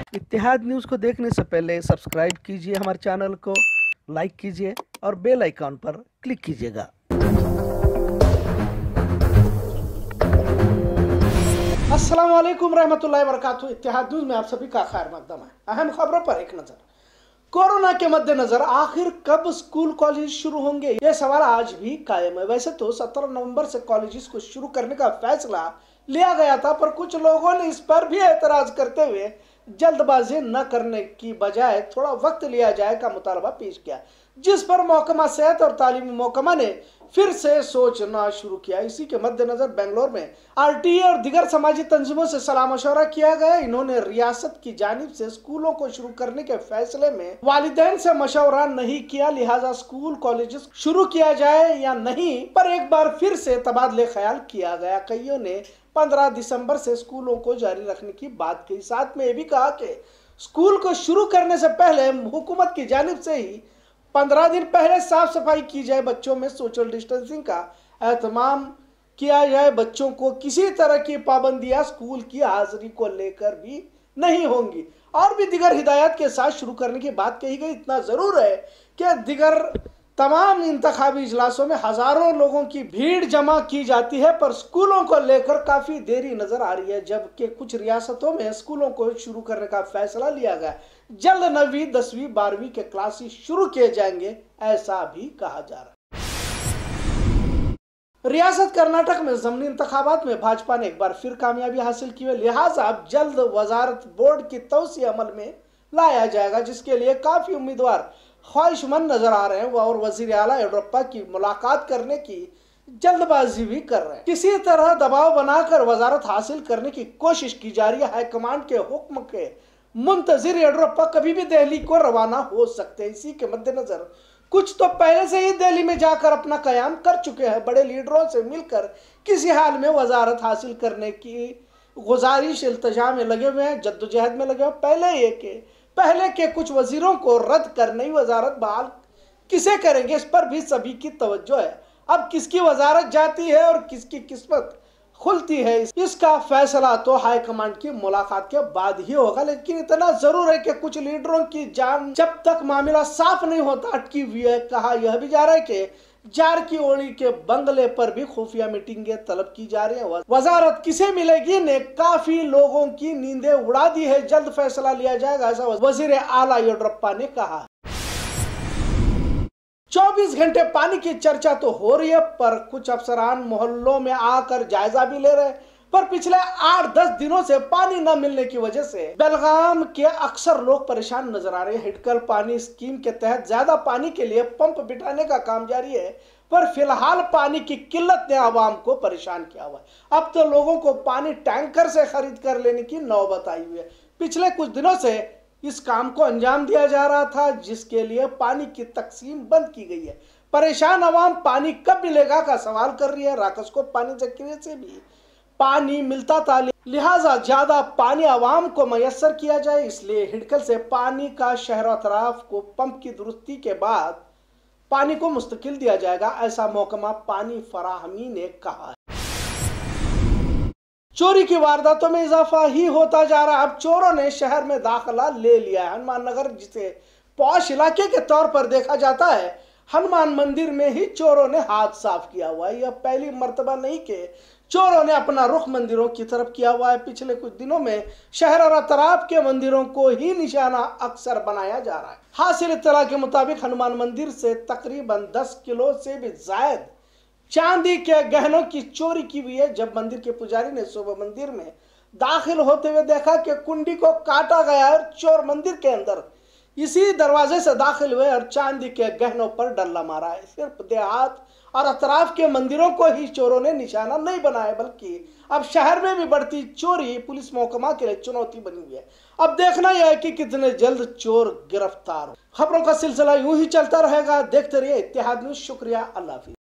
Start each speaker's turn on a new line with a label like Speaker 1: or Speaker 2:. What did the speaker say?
Speaker 1: इत्तेहाद news को देखने से पहले सब्सक्राइब कीजिए हमारे चैनल को, लाइक कीजिए और बेल आइकॉन पर क्लिक कीजिएगा। अस्सलाम वालेकुम रहमतुल्लाहि व बरकातुहू। इत्तेहाद न्यूज़ में आप सभी का खैर मकदम है। अहम खबरों पर एक नजर। कोरोना के मद्देनजर आखिर कब स्कूल कॉलेज शुरू होंगे, यह सवाल आज भी कायम है। वैसे तो 17 नवंबर से कॉलेजेस को शुरू करने का फैसला लिया गया था, पर कुछ लोगों ने इस पर भी एतराज करते हुए जल्दबाजी न करने की बजाय थोड़ा वक्त लिया जाए का मुतालबा पेश किया, जिस पर महकमा सेहत और तालीमी महकमा ने फिर से सोचना शुरू किया। इसी के मद्देनजर बेंगलोर में आरटीए और दिगर समाजी तंजीमों से सलाह मशवरा किया गया। इन्होंने रियासत की जानिब से स्कूलों को शुरू करने के फैसले में वालिदैन से मशवरा नहीं किया, लिहाजा स्कूल कॉलेजेस शुरू किया जाए या नहीं पर एक बार फिर से तबादले ख्याल किया गया। कईयों ने 15 दिसंबर से स्कूलों को जारी रखने की बात कही। साथ में यह भी कहा कि स्कूल को शुरू करने से पहले हुकूमत की जानिब से ही 15 दिन पहले साफ सफाई की जाए, बच्चों में सोशल डिस्टेंसिंग का एहतमाम किया जाए, बच्चों को किसी तरह की पाबंदियां स्कूल की हाजिरी को लेकर भी नहीं होंगी और भी दिगर हिदायत के साथ शुरू करने की बात कही गई। इतना जरूर है कि दिगर तमाम इंतखाबी इजलासों में हजारों लोगों की भीड़ जमा की जाती है, पर स्कूलों को लेकर काफी देरी नजर आ रही है। जबकि कुछ रियासतों में स्कूलों को शुरू करने का फैसला लिया गया, जल्द 9वीं 10वीं 12वीं के क्लासेस शुरू किए जाएंगे, ऐसा भी कहा जा रहा है। रियासत कर्नाटक में ज़मीनी इंतखाबात में भाजपा ने एक बार फिर कामयाबी हासिल की है, लिहाजा अब जल्द वजारत बोर्ड की तौसीह अमल में लाया जाएगा, जिसके लिए काफी उम्मीदवार ख्वाहिशमंद नजर आ रहे हैं और वजीर आला येडियुरप्पा की मुलाकात करने की जल्दबाजी भी कर रहे हैं। किसी तरह दबाव बनाकर वजारत हासिल करने की कोशिश की जा रही है। हाईकमान के हुक्म के मुंतजिर येडियुरप्पा कभी भी दिल्ली को रवाना हो सकते हैं। इसी के मद्देनजर कुछ तो पहले से ही दिल्ली में जाकर अपना कयाम कर चुके हैं। बड़े लीडरों से मिलकर किसी हाल में वजारत हासिल करने की गुजारिश इल्तिजा में लगे हुए हैं, जद्दोजहद में लगे हुए। पहले के कुछ वजीरों को रद्द कर नई वजारत बहाल किसे करेंगे, इस पर भी सभी की तवज्जो है। अब किसकी वजारत जाती है और किसकी किस्मत खुलती है, इसका फैसला तो हाईकमांड की मुलाकात के बाद ही होगा। लेकिन इतना जरूर है कि कुछ लीडरों की जान जब तक मामला साफ नहीं होता अटकी हुई है। कहा यह भी जा रहा है कि जारकिहोली के बंगले पर भी खुफिया मीटिंगें तलब की जा रही है। वजारत किसे मिलेगी ने काफी लोगों की नींदें उड़ा दी है। जल्द फैसला लिया जाएगा, ऐसा वजीर आला येडियुरप्पा ने कहा। 24 घंटे पानी की चर्चा तो हो रही है, पर कुछ अफसरान मोहल्लों में आकर जायजा भी ले रहे हैं। पर पिछले 8-10 दिनों से पानी न मिलने की वजह से बेलगाम के अक्सर लोग परेशान नजर आ रहे हैं। हिटकल पानी स्कीम के तहत ज्यादा पानी के लिए पंप बिठाने का काम जारी है, पर फिलहाल पानी की किल्लत ने आवाम को परेशान किया हुआ है। अब तो लोगों को पानी टैंकर से खरीद कर लेने की नौबत आई हुई है। पिछले कुछ दिनों से इस काम को अंजाम दिया जा रहा था, जिसके लिए पानी की तकसीम बंद की गई है। परेशान आवाम पानी कब मिलेगा का सवाल कर रही है। राकस को पानी जखीरे से भी पानी मिलता था, लिहाजा ज्यादा पानी आवाम को मयसर किया जाए, इसलिए हिडकल से पानी का शहर अतराफ को पंप की दुरुस्ती के बाद पानी को मुस्तकिल दिया जाएगा, ऐसा महकमा पानी फराहमी ने कहा है। चोरी की वारदातों में इजाफा ही होता जा रहा है। अब चोरों ने शहर में दाखिला ले लिया है। हनुमान नगर, जिसे पौश इलाके के तौर पर देखा जाता है, हनुमान मंदिर में ही चोरों ने हाथ साफ किया हुआ है। यह पहली मर्तबा नहीं कि चोरों ने अपना रुख मंदिरों की तरफ किया हुआ है। पिछले कुछ दिनों में शहर और अतराफ के मंदिरों को ही निशाना अक्सर बनाया जा रहा है। हासिल इत्तला के मुताबिक हनुमान मंदिर से तकरीबन 10 किलो से भी जायद चांदी के गहनों की चोरी की हुई है। जब मंदिर के पुजारी ने सुबह मंदिर में दाखिल होते हुए देखा कि कुंडी को काटा गया और चोर मंदिर के अंदर इसी दरवाजे से दाखिल हुए और चांदी के गहनों पर डल्ला मारा है। सिर्फ देहात और अतराफ के मंदिरों को ही चोरों ने निशाना नहीं बनाया, बल्कि अब शहर में भी बढ़ती चोरी पुलिस महकमा के लिए चुनौती बनी हुई है। अब देखना यह है कि कितने जल्द चोर गिरफ्तार हो। खबरों का सिलसिला यूं ही चलता रहेगा। देखते रहिए इत्तेहाद न्यूज़। शुक्रिया, अल्लाह हाफिज़।